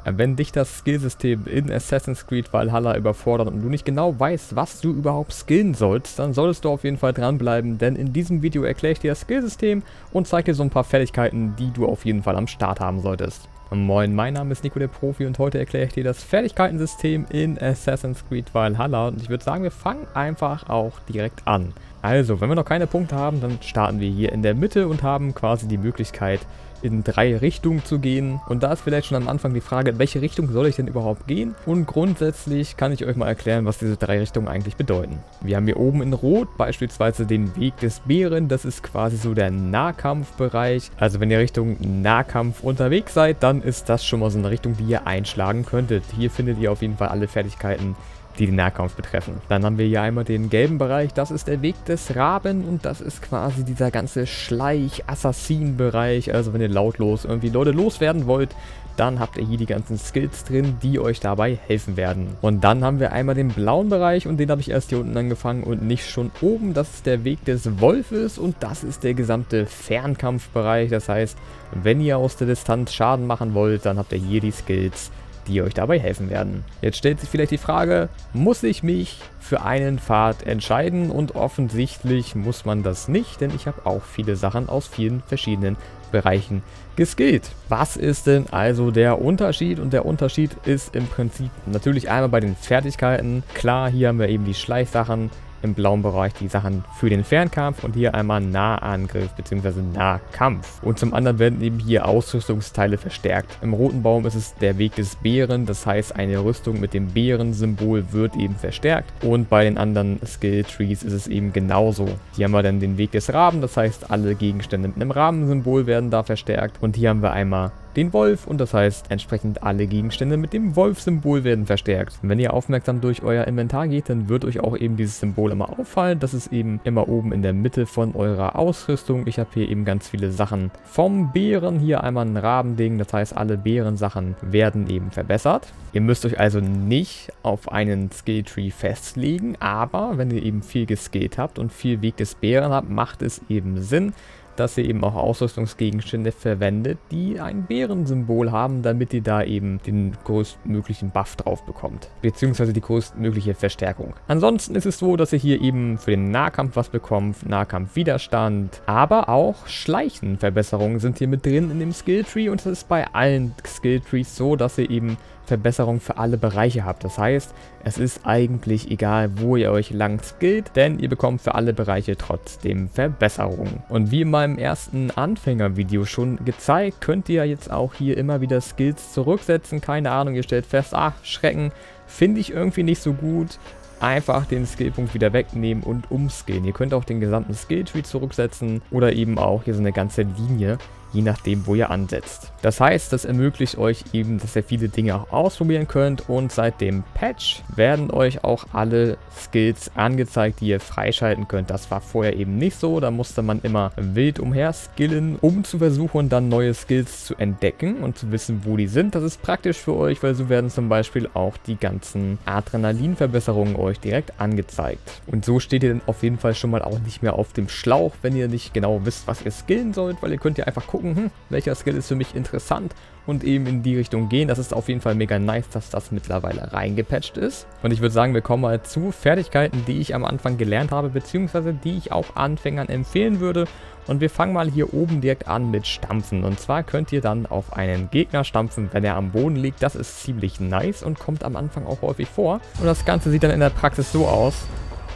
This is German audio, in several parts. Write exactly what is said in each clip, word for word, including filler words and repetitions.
Wenn dich das Skillsystem in Assassin's Creed Valhalla überfordert und du nicht genau weißt, was du überhaupt skillen sollst, dann solltest du auf jeden Fall dranbleiben, denn in diesem Video erkläre ich dir das Skillsystem und zeige dir so ein paar Fertigkeiten, die du auf jeden Fall am Start haben solltest. Moin, mein Name ist Nico der Profi und heute erkläre ich dir das Fertigkeitensystem in Assassin's Creed Valhalla und ich würde sagen, wir fangen einfach auch direkt an. Also, wenn wir noch keine Punkte haben, dann starten wir hier in der Mitte und haben quasi die Möglichkeit, in drei Richtungen zu gehen. Und da ist vielleicht schon am Anfang die Frage, in welche Richtung soll ich denn überhaupt gehen? Und grundsätzlich kann ich euch mal erklären, was diese drei Richtungen eigentlich bedeuten. Wir haben hier oben in Rot beispielsweise den Weg des Bären. Das ist quasi so der Nahkampfbereich. Also wenn ihr Richtung Nahkampf unterwegs seid, dann ist das schon mal so eine Richtung, die ihr einschlagen könntet. Hier findet ihr auf jeden Fall alle Fertigkeiten, die den Nahkampf betreffen. Dann haben wir hier einmal den gelben Bereich, das ist der Weg des Raben und das ist quasi dieser ganze Schleich-Assassin-Bereich. Also wenn ihr lautlos irgendwie Leute loswerden wollt, dann habt ihr hier die ganzen Skills drin, die euch dabei helfen werden. Und dann haben wir einmal den blauen Bereich und den habe ich erst hier unten angefangen und nicht schon oben. Das ist der Weg des Wolfes und das ist der gesamte Fernkampfbereich. Das heißt, wenn ihr aus der Distanz Schaden machen wollt, dann habt ihr hier die Skills, die euch dabei helfen werden. Jetzt stellt sich vielleicht die Frage, muss ich mich für einen Pfad entscheiden? Und offensichtlich muss man das nicht, denn ich habe auch viele Sachen aus vielen verschiedenen Bereichen geskillt. Was ist denn also der Unterschied? Und der Unterschied ist im Prinzip natürlich einmal bei den Fertigkeiten. Klar, hier haben wir eben die Schleichsachen, im blauen Bereich die Sachen für den Fernkampf und hier einmal Nahangriff bzw. Nahkampf. Und zum anderen werden eben hier Ausrüstungsteile verstärkt. Im roten Baum ist es der Weg des Bären, das heißt eine Rüstung mit dem Bärensymbol wird eben verstärkt. Und bei den anderen Skill-Trees ist es eben genauso. Hier haben wir dann den Weg des Raben, das heißt alle Gegenstände mit einem Rabensymbol werden da verstärkt. Und hier haben wir einmal den Wolf und das heißt entsprechend alle Gegenstände mit dem Wolf-Symbol werden verstärkt. Und wenn ihr aufmerksam durch euer Inventar geht, dann wird euch auch eben dieses Symbol immer auffallen. Das ist eben immer oben in der Mitte von eurer Ausrüstung. Ich habe hier eben ganz viele Sachen vom Bären. Hier einmal ein Rabending, das heißt alle Bärensachen werden eben verbessert. Ihr müsst euch also nicht auf einen Skilltree festlegen, aber wenn ihr eben viel geskillt habt und viel Weg des Bären habt, macht es eben Sinn, dass ihr eben auch Ausrüstungsgegenstände verwendet, die ein Bärensymbol haben, damit ihr da eben den größtmöglichen Buff drauf bekommt, beziehungsweise die größtmögliche Verstärkung. Ansonsten ist es so, dass ihr hier eben für den Nahkampf was bekommt, Nahkampfwiderstand, aber auch Schleichenverbesserungen sind hier mit drin in dem Skilltree und das ist bei allen Skilltrees so, dass ihr eben Verbesserung für alle Bereiche habt. Das heißt, es ist eigentlich egal, wo ihr euch lang skillt, denn ihr bekommt für alle Bereiche trotzdem Verbesserungen. Und wie in meinem ersten Anfängervideo schon gezeigt, könnt ihr jetzt auch hier immer wieder Skills zurücksetzen. Keine Ahnung, ihr stellt fest, ach, Schrecken finde ich irgendwie nicht so gut. Einfach den Skillpunkt wieder wegnehmen und umskillen. Ihr könnt auch den gesamten Skilltree zurücksetzen oder eben auch hier so eine ganze Linie, je nachdem, wo ihr ansetzt. Das heißt, das ermöglicht euch eben, dass ihr viele Dinge auch ausprobieren könnt und seit dem Patch werden euch auch alle Skills angezeigt, die ihr freischalten könnt. Das war vorher eben nicht so, da musste man immer wild umher skillen, um zu versuchen, dann neue Skills zu entdecken und zu wissen, wo die sind. Das ist praktisch für euch, weil so werden zum Beispiel auch die ganzen Adrenalinverbesserungen euch direkt angezeigt. Und so steht ihr dann auf jeden Fall schon mal auch nicht mehr auf dem Schlauch, wenn ihr nicht genau wisst, was ihr skillen sollt, weil ihr könnt ja einfach gucken, Hm, welcher Skill ist für mich interessant und eben in die Richtung gehen. Das ist auf jeden Fall mega nice, dass das mittlerweile reingepatcht ist. Und ich würde sagen, wir kommen mal zu Fertigkeiten, die ich am Anfang gelernt habe, beziehungsweise die ich auch Anfängern empfehlen würde. Und wir fangen mal hier oben direkt an mit Stampfen. Und zwar könnt ihr dann auf einen Gegner stampfen, wenn er am Boden liegt. Das ist ziemlich nice und kommt am Anfang auch häufig vor. Und das Ganze sieht dann in der Praxis so aus,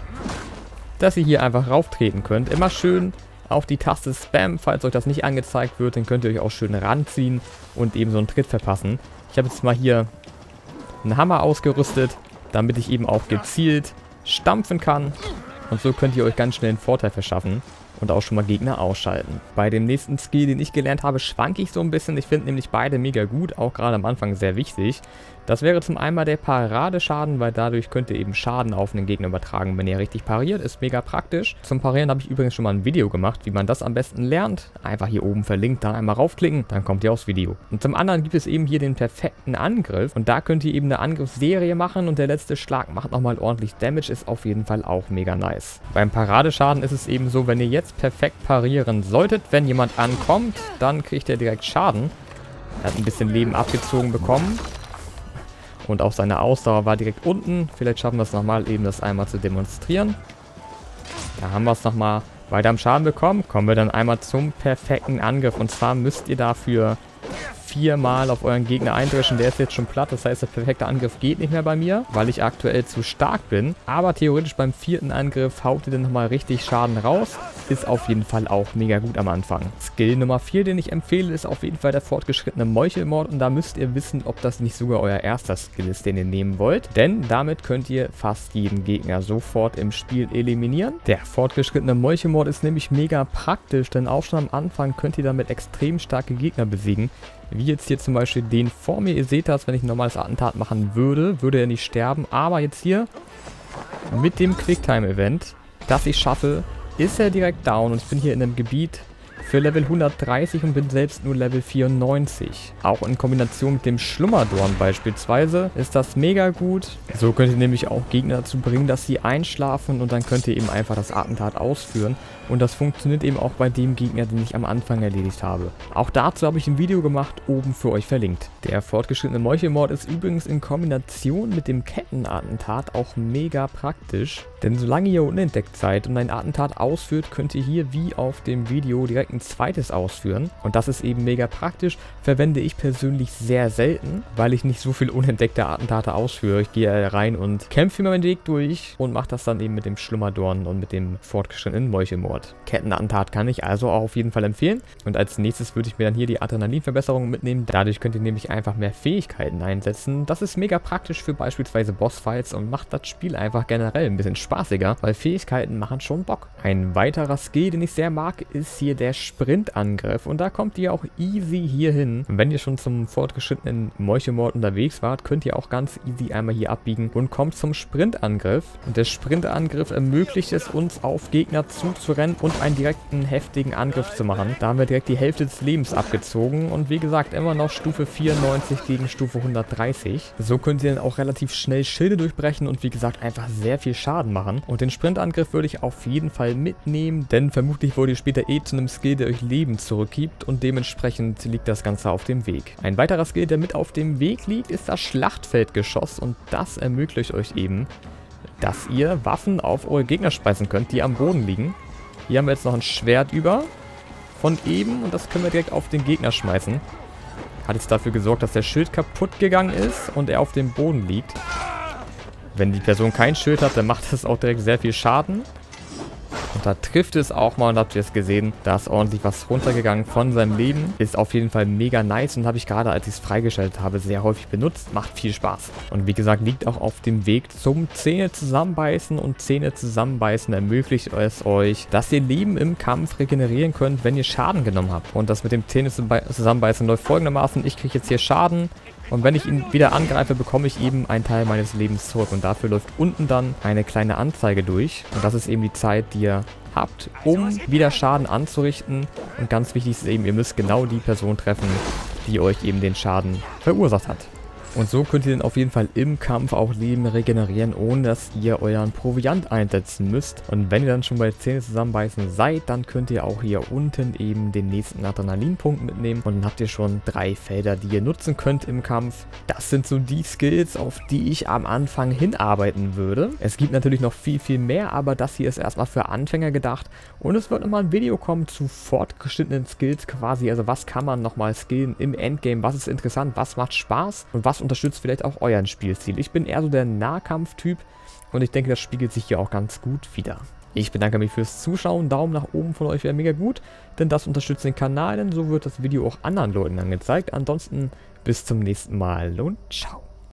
dass ihr hier einfach rauftreten könnt. Immer schön auf die Taste Spam, falls euch das nicht angezeigt wird, dann könnt ihr euch auch schön ranziehen und eben so einen Tritt verpassen. Ich habe jetzt mal hier einen Hammer ausgerüstet, damit ich eben auch gezielt stampfen kann und so könnt ihr euch ganz schnell einen Vorteil verschaffen und auch schon mal Gegner ausschalten. Bei dem nächsten Skill, den ich gelernt habe, schwanke ich so ein bisschen. Ich finde nämlich beide mega gut, auch gerade am Anfang sehr wichtig. Das wäre zum einen der Paradeschaden, weil dadurch könnt ihr eben Schaden auf einen Gegner übertragen, wenn ihr richtig pariert. Ist mega praktisch. Zum Parieren habe ich übrigens schon mal ein Video gemacht, wie man das am besten lernt. Einfach hier oben verlinkt, dann einmal raufklicken, dann kommt ihr aufs Video. Und zum anderen gibt es eben hier den perfekten Angriff. Und da könnt ihr eben eine Angriffsserie machen und der letzte Schlag macht nochmal ordentlich Damage. Ist auf jeden Fall auch mega nice. Beim Paradeschaden ist es eben so, wenn ihr jetzt perfekt parieren solltet, wenn jemand ankommt, dann kriegt er direkt Schaden. Er hat ein bisschen Leben abgezogen bekommen. Und auch seine Ausdauer war direkt unten. Vielleicht schaffen wir es nochmal, eben das einmal zu demonstrieren. Da haben wir es nochmal weiter am Schaden bekommen. Kommen wir dann einmal zum perfekten Angriff. Und zwar müsst ihr dafür viermal auf euren Gegner eindreschen. Der ist jetzt schon platt. Das heißt, der perfekte Angriff geht nicht mehr bei mir, weil ich aktuell zu stark bin. Aber theoretisch beim vierten Angriff haut ihr dann nochmal richtig Schaden raus. Ist auf jeden Fall auch mega gut am Anfang. Skill Nummer vier, den ich empfehle, ist auf jeden Fall der fortgeschrittene Meuchelmord. Und da müsst ihr wissen, ob das nicht sogar euer erster Skill ist, den ihr nehmen wollt. Denn damit könnt ihr fast jeden Gegner sofort im Spiel eliminieren. Der fortgeschrittene Meuchelmord ist nämlich mega praktisch, denn auch schon am Anfang könnt ihr damit extrem starke Gegner besiegen. Wie jetzt hier zum Beispiel den vor mir. Ihr seht das, wenn ich ein normales Attentat machen würde, würde er nicht sterben. Aber jetzt hier mit dem Quicktime-Event, das ich schaffe, ist er direkt down. Und ich bin hier in einem Gebiet für Level hundertdreißig und bin selbst nur Level vierundneunzig. Auch in Kombination mit dem Schlummerdorn beispielsweise ist das mega gut. So könnt ihr nämlich auch Gegner dazu bringen, dass sie einschlafen und dann könnt ihr eben einfach das Attentat ausführen. Und das funktioniert eben auch bei dem Gegner, den ich am Anfang erledigt habe. Auch dazu habe ich ein Video gemacht, oben für euch verlinkt. Der fortgeschrittene Meuchelmord ist übrigens in Kombination mit dem Kettenattentat auch mega praktisch. Denn solange ihr unentdeckt seid und ein Attentat ausführt, könnt ihr hier wie auf dem Video direkt ein zweites ausführen. Und das ist eben mega praktisch. Verwende ich persönlich sehr selten, weil ich nicht so viel unentdeckte Attentate ausführe. Ich gehe rein und kämpfe mir meinen Weg durch und mache das dann eben mit dem Schlummerdorn und mit dem fortgeschrittenen Meuchelmord. Kettenattentat kann ich also auch auf jeden Fall empfehlen. Und als nächstes würde ich mir dann hier die Adrenalinverbesserung mitnehmen. Dadurch könnt ihr nämlich einfach mehr Fähigkeiten einsetzen. Das ist mega praktisch für beispielsweise Bossfights und macht das Spiel einfach generell ein bisschen spaßiger, weil Fähigkeiten machen schon Bock. Ein weiterer Skill, den ich sehr mag, ist hier der Sprintangriff. Und da kommt ihr auch easy hier hin. Und wenn ihr schon zum fortgeschrittenen Meuchelmord unterwegs wart, könnt ihr auch ganz easy einmal hier abbiegen und kommt zum Sprintangriff. Und der Sprintangriff ermöglicht es uns, auf Gegner zuzurennen und einen direkten, heftigen Angriff zu machen. Da haben wir direkt die Hälfte des Lebens abgezogen und wie gesagt, immer noch Stufe vierundneunzig gegen Stufe hundertdreißig. So könnt ihr dann auch relativ schnell Schilde durchbrechen und wie gesagt, einfach sehr viel Schaden machen. Und den Sprintangriff würde ich auf jeden Fall mitnehmen, denn vermutlich wollt ihr später eh zu einem Skill, der euch Leben zurückgibt und dementsprechend liegt das Ganze auf dem Weg. Ein weiterer Skill, der mit auf dem Weg liegt, ist das Schlachtfeldgeschoss und das ermöglicht euch eben, dass ihr Waffen auf eure Gegner speisen könnt, die am Boden liegen. Hier haben wir jetzt noch ein Schwert über von eben und das können wir direkt auf den Gegner schmeißen. Hat jetzt dafür gesorgt, dass der Schild kaputt gegangen ist und er auf dem Boden liegt. Wenn die Person kein Schild hat, dann macht das auch direkt sehr viel Schaden. Und da trifft es auch mal und habt ihr es gesehen, da ist ordentlich was runtergegangen von seinem Leben. Ist auf jeden Fall mega nice und habe ich gerade, als ich es freigeschaltet habe, sehr häufig benutzt. Macht viel Spaß. Und wie gesagt, liegt auch auf dem Weg zum Zähne zusammenbeißen und Zähne zusammenbeißen ermöglicht es euch, dass ihr Leben im Kampf regenerieren könnt, wenn ihr Schaden genommen habt. Und das mit dem Zähne zusammenbeißen läuft folgendermaßen. Ich kriege jetzt hier Schaden. Und wenn ich ihn wieder angreife, bekomme ich eben einen Teil meines Lebens zurück. Und dafür läuft unten dann eine kleine Anzeige durch. Und das ist eben die Zeit, die ihr habt, um wieder Schaden anzurichten. Und ganz wichtig ist eben, ihr müsst genau die Person treffen, die euch eben den Schaden verursacht hat. Und so könnt ihr dann auf jeden Fall im Kampf auch Leben regenerieren, ohne dass ihr euren Proviant einsetzen müsst. Und wenn ihr dann schon bei Zähne zusammenbeißen seid, dann könnt ihr auch hier unten eben den nächsten Adrenalinpunkt mitnehmen. Und dann habt ihr schon drei Felder, die ihr nutzen könnt im Kampf. Das sind so die Skills, auf die ich am Anfang hinarbeiten würde. Es gibt natürlich noch viel, viel mehr, aber das hier ist erstmal für Anfänger gedacht. Und es wird nochmal ein Video kommen zu fortgeschrittenen Skills quasi. Also was kann man nochmal skillen im Endgame, was ist interessant, was macht Spaß und was unterstützt vielleicht auch euren Spielstil. Ich bin eher so der Nahkampftyp und ich denke, das spiegelt sich hier auch ganz gut wider. Ich bedanke mich fürs Zuschauen, Daumen nach oben von euch wäre mega gut, denn das unterstützt den Kanal, denn so wird das Video auch anderen Leuten angezeigt. Ansonsten bis zum nächsten Mal und ciao.